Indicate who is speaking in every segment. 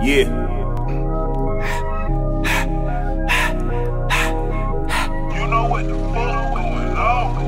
Speaker 1: Yeah.
Speaker 2: You know what the fuck going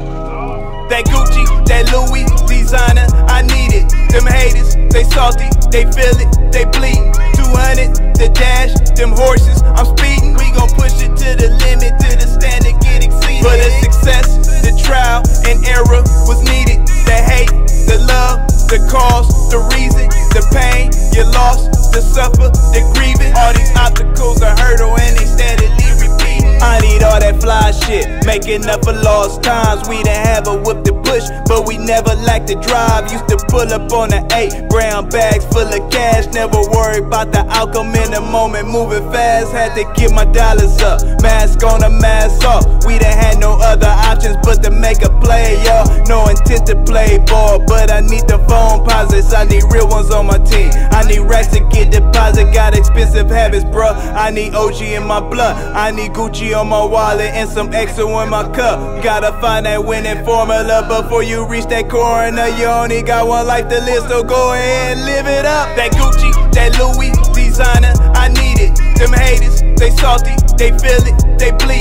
Speaker 2: on.
Speaker 1: That Gucci, that Louis, designer, I need it. Them haters, they salty, they feel it, they bleed. 200, the dash, them horses, I'm speeding. We gon' push it to the limit, to the standard, get exceeded. For the success, the trial and error was needed. The hate, the love, the cause, the reason, the pain, you lost, the suffer, the grieving. All these obstacles are hurdle and they steadily repeating. I need all that fly shit, making up for lost times. We done have a whip to push, but we never lacked the drive. Used to pull up on the 8 brown bags full of cash. Never worried about the outcome in the moment, moving fast. Had to get my dollars up, mask on a mask off. We done had no other options but to make a play, y'all. No intent to play ball, but I need the phone posits. I need real ones on my team. I need racks to get deposit. Got expensive habits, bruh. I need OG in my blood. I need Gucci on my wallet and some extra in my cup. Gotta find that winning formula before you reach that corner. You only got one life to live, so go ahead and live it up. That Gucci, that Louis, designer, I need it. Them haters, they salty, they feel it, they bleed.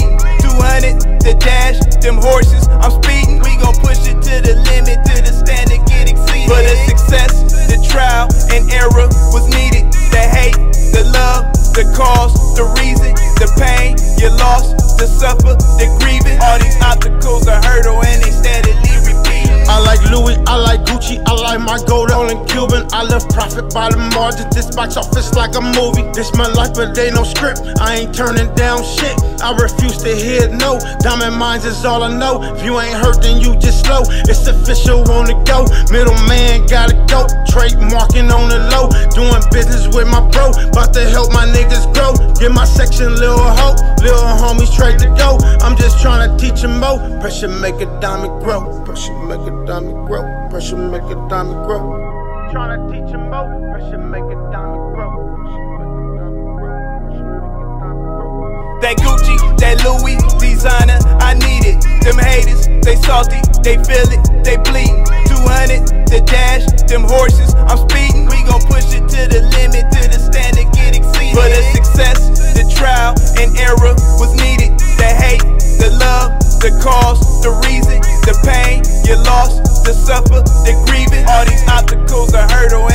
Speaker 1: 200, the dash, them horses, I'm speeding. We gon' push it to the limit, to the standard, get exceeded. For the success, the trial and error was needed. The hate, the love, the cause, the reason, the pain, you lost, the suffer, the grieving. All these obstacles are hurdle and they steadily repeating.
Speaker 3: I like Louis, I like Gucci, I like my gold rolling Cuban. I love profit by the margin, this box office like a movie. This my life, but they no script, I ain't turning down shit. I refuse to hear no, diamond mines is all I know. If you ain't hurt, then you just slow. It's official on the go, middleman gotta go. Trademarking on the low, doing business with my bro. About to help my niggas grow, give my section little hope. Little homies trade to go, I'm just trying to teach them more. Pressure make a diamond grow, pressure make a diamond grow, pressure make a diamond grow. Trying to teach them more, pressure make a diamond grow.
Speaker 1: That Gucci, that Louis, designer, I need it. Them haters, they salty, they feel it, they bleed. 200, the dash, them horses, I'm speeding. We gon' push it to the limit, to the standard, get exceeded. For the success, the trial and error was needed. The hate, the love, the cause, the reason, the pain, you lost, the suffer, the grieving. All these obstacles are hurdle